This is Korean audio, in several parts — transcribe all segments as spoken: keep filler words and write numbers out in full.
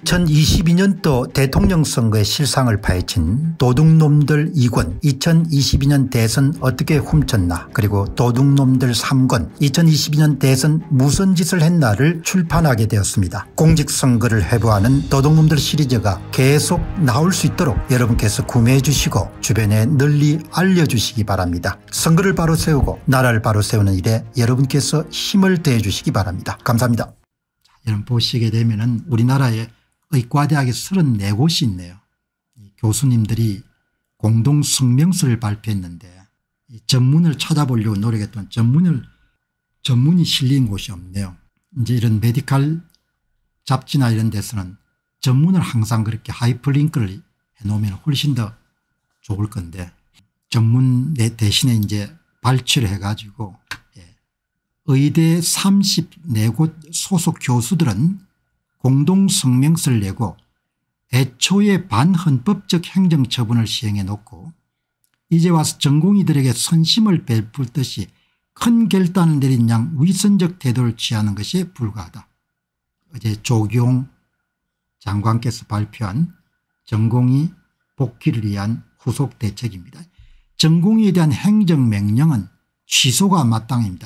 이천이십이 년도 대통령 선거의 실상을 파헤친 도둑놈들 이 권 이천이십이 년 대선 어떻게 훔쳤나 그리고 도둑놈들 삼 권 이천이십이 년 대선 무슨 짓을 했나를 출판하게 되었습니다. 공직선거를 회부하는 도둑놈들 시리즈가 계속 나올 수 있도록 여러분께서 구매해 주시고 주변에 널리 알려주시기 바랍니다. 선거를 바로 세우고 나라를 바로 세우는 일에 여러분께서 힘을 더해 주시기 바랍니다. 감사합니다. 여러분 보시게 되면은 우리나라에 의과대학에 서른네 곳이 있네요. 교수님들이 공동 성명서를 발표했는데 전문을 찾아보려고 노력했던 전문을 전문이 실린 곳이 없네요. 이제 이런 메디칼 잡지나 이런 데서는 전문을 항상 그렇게 하이퍼링크를 해놓으면 훨씬 더 좋을 건데 전문 대신에 이제 발췌를 해가지고 의대 삼십사 곳 소속 교수들은 공동성명서를 내고 애초에 반헌법적 행정처분을 시행해 놓고 이제 와서 전공의들에게 선심을 베풀듯이 큰 결단을 내린 양 위선적 태도를 취하는 것에 불과하다. 어제 조경 장관께서 발표한 전공의 복귀를 위한 후속 대책입니다. 전공의에 대한 행정명령은 취소가 마땅합니다.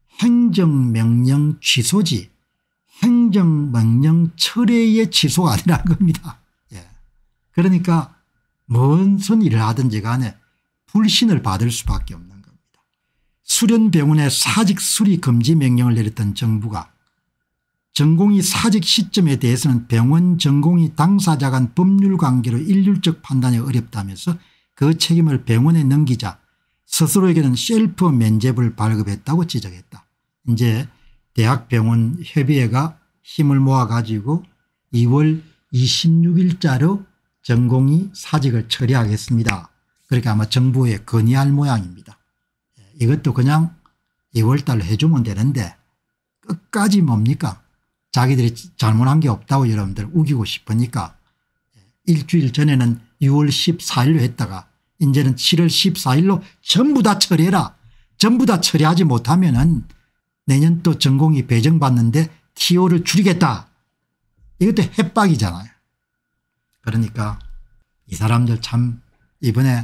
행정명령 취소지 행정명령 철회의 취소가 아니라는 겁니다. 예. 그러니까 무슨 일을 하든지 간에 불신을 받을 수밖에 없는 겁니다. 수련병원에 사직 수리 금지 명령을 내렸던 정부가 전공의 사직 시점에 대해서는 병원 전공의 당사자 간 법률관계로 일률적 판단이 어렵다면서 그 책임을 병원에 넘기자 스스로에게는 셀프 면접을 발급했다고 지적했다. 이제 대학병원협의회가 힘을 모아 가지고 이월 이십육일자로 전공의 사직을 처리하겠습니다. 그러니까 아마 정부에 건의할 모양입니다. 이것도 그냥 이월 달로 해주면 되는데 끝까지 뭡니까 자기들이 잘못한 게 없다고 여러분들 우기고 싶으니까 일주일 전에는 유월 십사일로 했다가 이제는 칠월 십사일로 전부 다 처리해라. 전부 다 처리하지 못하면은 내년 또 전공이 배정받는데 티오를 줄이겠다. 이것도 협박이잖아요. 그러니까 이 사람들 참 이번에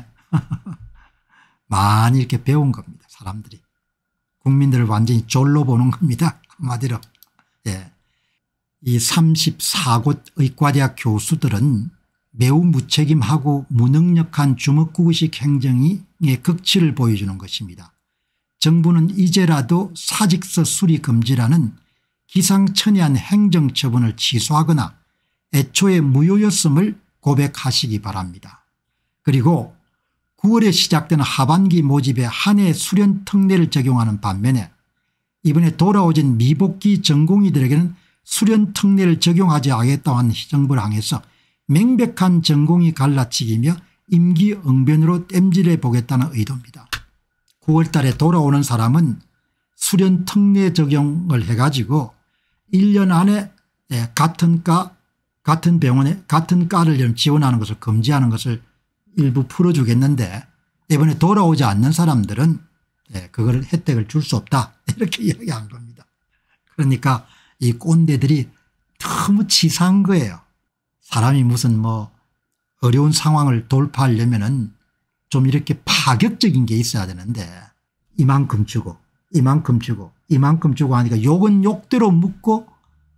많이 이렇게 배운 겁니다. 사람들이. 국민들을 완전히 졸로 보는 겁니다. 한마디로. 예. 이 삼십사 곳 의과대학 교수들은 매우 무책임하고 무능력한 주먹구구식 행정의 극치를 보여주는 것입니다. 정부는 이제라도 사직서 수리 금지라는 기상천외한 행정처분을 취소하거나 애초에 무효였음을 고백하시기 바랍니다. 그리고 구월에 시작되는 하반기 모집에 한 해 수련 특례를 적용하는 반면에 이번에 돌아오진 미복귀 전공의들에게는 수련 특례를 적용하지 않겠다고 하는 정부를 향해서 명백한 전공의 갈라치기며 임기응변으로 땜질해 보겠다는 의도입니다. 구월 달에 돌아오는 사람은 수련 특례 적용을 해가지고 일 년 안에 같은 과 같은 병원에 같은 과를 지원하는 것을 금지하는 것을 일부 풀어주겠는데 이번에 돌아오지 않는 사람들은 그걸 혜택을 줄 수 없다 이렇게 이야기한 겁니다. 그러니까 이 꼰대들이 너무 치사한 거예요. 사람이 무슨 뭐 어려운 상황을 돌파하려면은 좀 이렇게 파격적인 게 있어야 되는데 이만큼 주고 이만큼 주고 이만큼 주고 하니까 욕은 욕대로 묻고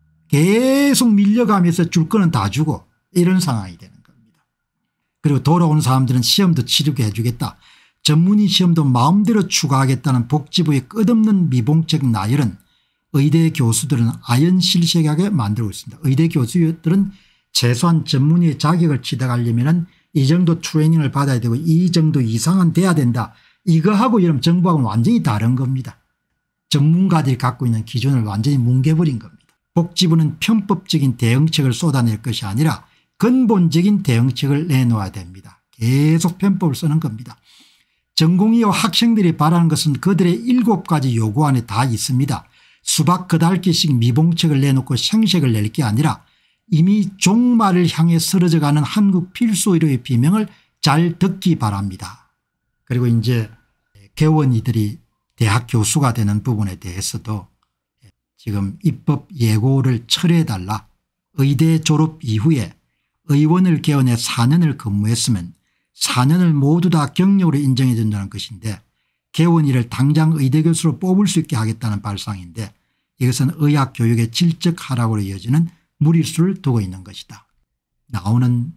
계속 밀려가면서 줄 거는 다 주고 이런 상황이 되는 겁니다. 그리고 돌아오는 사람들은 시험도 치르게 해주겠다. 전문의 시험도 마음대로 추가하겠다는 복지부의 끝없는 미봉책 나열은 의대 교수들은 아연실색하게 만들고 있습니다. 의대 교수들은 최소한 전문의의 자격을 취득하려면 이 정도 트레이닝을 받아야 되고 이 정도 이상은 돼야 된다. 이거하고 여러분 정부하고는 완전히 다른 겁니다. 전문가들이 갖고 있는 기준을 완전히 뭉개버린 겁니다. 복지부는 편법적인 대응책을 쏟아낼 것이 아니라 근본적인 대응책을 내놓아야 됩니다. 계속 편법을 쓰는 겁니다. 전공의와 학생들이 바라는 것은 그들의 일곱 가지 요구 안에 다 있습니다. 수박 그달기씩 미봉책을 내놓고 생색을 낼 게 아니라 이미 종말을 향해 쓰러져가는 한국 필수의료의 비명을 잘 듣기 바랍니다. 그리고 이제 개원이들이 대학 교수가 되는 부분에 대해서도 지금 입법 예고를 철회해달라 의대 졸업 이후에 의원을 개원해 사 년을 근무했으면 사 년을 모두 다 경력으로 인정해 준다는 것인데 개원일을 당장 의대 교수로 뽑을 수 있게 하겠다는 발상인데 이것은 의학교육의 질적 하락으로 이어지는 무리수를 두고 있는 것이다. 나오는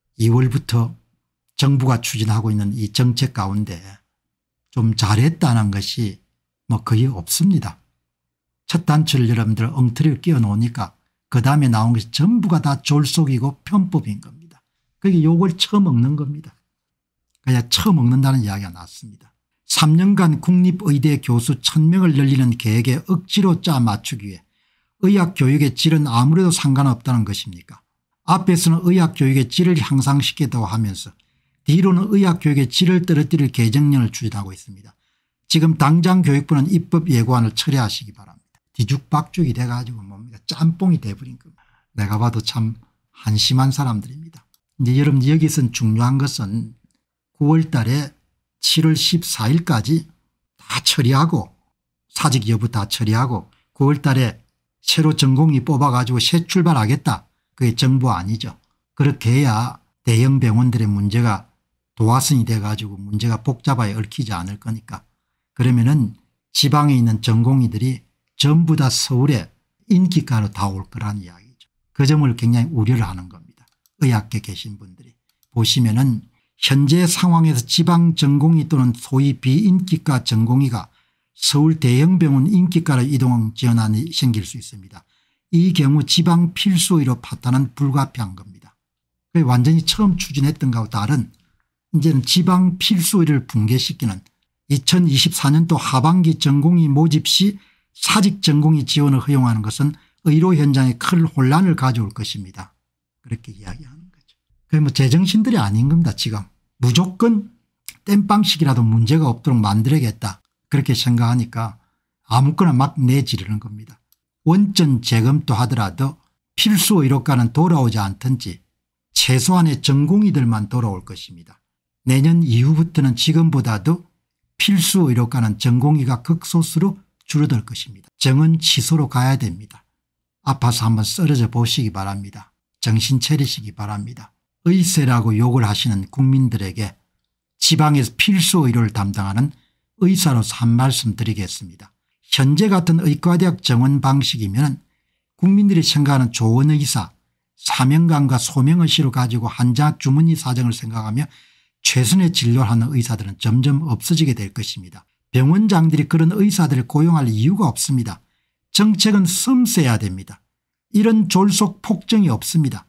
이월부터 정부가 추진하고 있는 이 정책 가운데 좀 잘했다는 것이 뭐 거의 없습니다. 첫 단추를 여러분들 엉터리를 끼워 놓으니까 그다음에 나온 것이 전부가 다 졸속이고 편법인 겁니다. 그게 욕을 처먹는 겁니다. 그냥 처먹는다는 이야기가 났습니다. 삼 년간 국립의대 교수 천 명을 늘리는 계획에 억지로 짜 맞추기 위해 의학교육의 질은 아무래도 상관없다는 것입니까? 앞에서는 의학교육의 질을 향상시키겠다고 하면서 뒤로는 의학교육의 질을 떨어뜨릴 개정령을 추진하고 있습니다. 지금 당장 교육부는 입법 예고안을 철회하시기 바랍니다. 뒤죽박죽이 돼가지고 뭡니까 짬뽕이 돼버린 겁니다. 내가 봐도 참 한심한 사람들입니다. 이제 여러분 여기선 중요한 것은 구월 달에 칠월 십사일까지 다 처리하고 사직 여부 다 처리하고 구월 달에 새로 전공의 뽑아가지고 새 출발하겠다. 그게 정부 아니죠. 그렇게 해야 대형 병원들의 문제가 도화선이 돼가지고 문제가 복잡하게 얽히지 않을 거니까. 그러면은 지방에 있는 전공의들이 전부 다 서울에 인기가로 다 올 거라는 이야기죠. 그 점을 굉장히 우려를 하는 겁니다. 의학계 계신 분들이. 보시면은 현재 상황에서 지방 전공의 또는 소위 비인기과 전공의가 서울 대형병원 인기과로 이동 지원안이 생길 수 있습니다. 이 경우 지방 필수의료 파탄은 불가피한 겁니다. 완전히 처음 추진했던 것과 다른 이제는 지방 필수의료를 붕괴시키는 이천이십사 년도 하반기 전공의 모집 시 사직 전공의 지원을 허용하는 것은 의료 현장에 큰 혼란을 가져올 것입니다. 그렇게 이야기하는 거죠. 그게 뭐 제정신들이 아닌 겁니다. 지금 무조건 땜빵식이라도 문제가 없도록 만들어야겠다 그렇게 생각하니까 아무거나 막 내지르는 겁니다. 원전 재검토 하더라도 필수 의료과는 돌아오지 않든지 최소한의 전공의들만 돌아올 것입니다. 내년 이후부터는 지금보다도 필수 의료과는 전공의가 극소수로 줄어들 것입니다. 정은 취소로 가야 됩니다. 아파서 한번 쓰러져 보시기 바랍니다. 정신 차리시기 바랍니다. 의세라고 욕을 하시는 국민들에게 지방에서 필수 의료를 담당하는 의사로서 한 말씀 드리겠습니다. 현재 같은 의과대학 정원 방식이면 국민들이 생각하는 좋은 의사 사명감과 소명의식을 가지고 환자 주문의 사정을 생각하며 최선의 진료를 하는 의사들은 점점 없어지게 될 것입니다. 병원장들이 그런 의사들을 고용할 이유가 없습니다. 정책은 섬세해야 됩니다. 이런 졸속 폭정이 없습니다.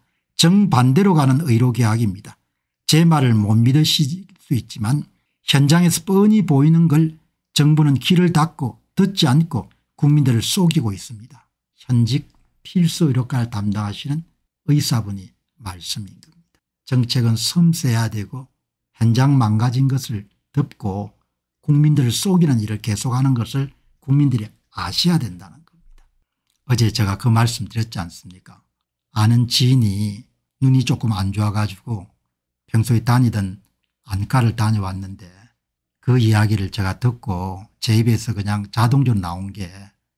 정반대로 가는 의료개혁입니다. 제 말을 못 믿으실 수 있지만 현장에서 뻔히 보이는 걸 정부는 귀를 닫고 듣지 않고 국민들을 속이고 있습니다. 현직 필수 의료과를 담당하시는 의사분이 말씀인 겁니다. 정책은 섬세해야 되고 현장 망가진 것을 덮고 국민들을 속이는 일을 계속하는 것을 국민들이 아셔야 된다는 겁니다. 어제 제가 그 말씀 드렸지 않습니까? 아는 지인이 눈이 조금 안 좋아가지고 평소에 다니던 안과를 다녀왔는데 그 이야기를 제가 듣고 제 입에서 그냥 자동적으로 나온 게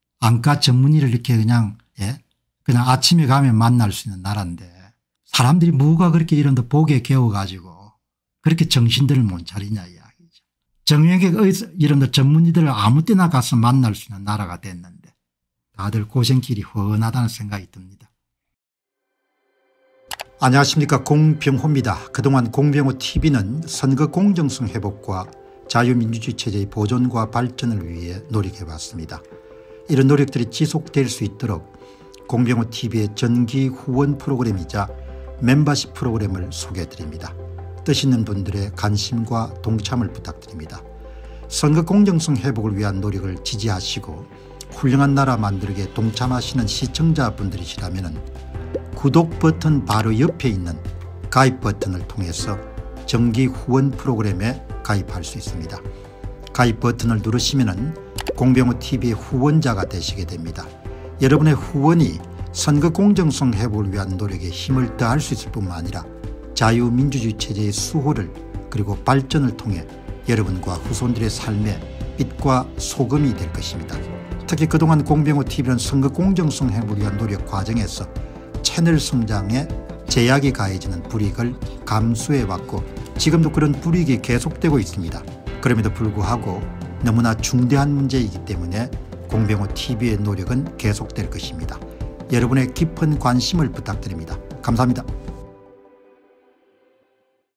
안과 전문의를 이렇게 그냥 예? 그냥 아침에 가면 만날 수 있는 나라인데 사람들이 뭐가 그렇게 이런 데 보게 개워가지고 그렇게 정신들을 못 차리냐 이야기죠. 정형외과 의사 이런 데 전문의들을 아무 때나 가서 만날 수 있는 나라가 됐는데 다들 고생길이 훤하다는 생각이 듭니다. 안녕하십니까, 공병호입니다. 그동안 공병호티비는 선거 공정성 회복과 자유민주주의 체제의 보존과 발전을 위해 노력해왔습니다. 이런 노력들이 지속될 수 있도록 공병호티비의 정기 후원 프로그램이자 멤버십 프로그램을 소개해드립니다. 뜻 있는 분들의 관심과 동참을 부탁드립니다. 선거 공정성 회복을 위한 노력을 지지하시고 훌륭한 나라 만들기에 동참하시는 시청자분들이시라면 구독 버튼 바로 옆에 있는 가입 버튼을 통해서 정기 후원 프로그램에 가입할 수 있습니다. 가입 버튼을 누르시면 공병호티비의 후원자가 되시게 됩니다. 여러분의 후원이 선거 공정성 회복을 위한 노력에 힘을 더할 수 있을 뿐만 아니라 자유민주주의 체제의 수호를 그리고 발전을 통해 여러분과 후손들의 삶에 빛과 소금이 될 것입니다. 특히 그동안 공병호티비는 선거 공정성 회복을 위한 노력 과정에서 채널 성장에 제약이 가해지는 불이익을 감수해왔고 지금도 그런 불이익이 계속되고 있습니다. 그럼에도 불구하고 너무나 중대한 문제이기 때문에 공병호티비의 노력은 계속될 것입니다. 여러분의 깊은 관심을 부탁드립니다. 감사합니다.